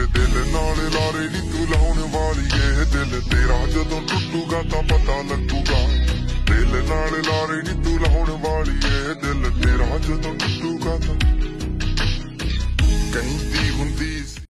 दिल नाल लारे नी तू लाउण वालीए दिल तेरा जदों टुटूगा तां पता लगूगा दिल नाल लारे नी तू लाउण वालीए दिल तेरा जदों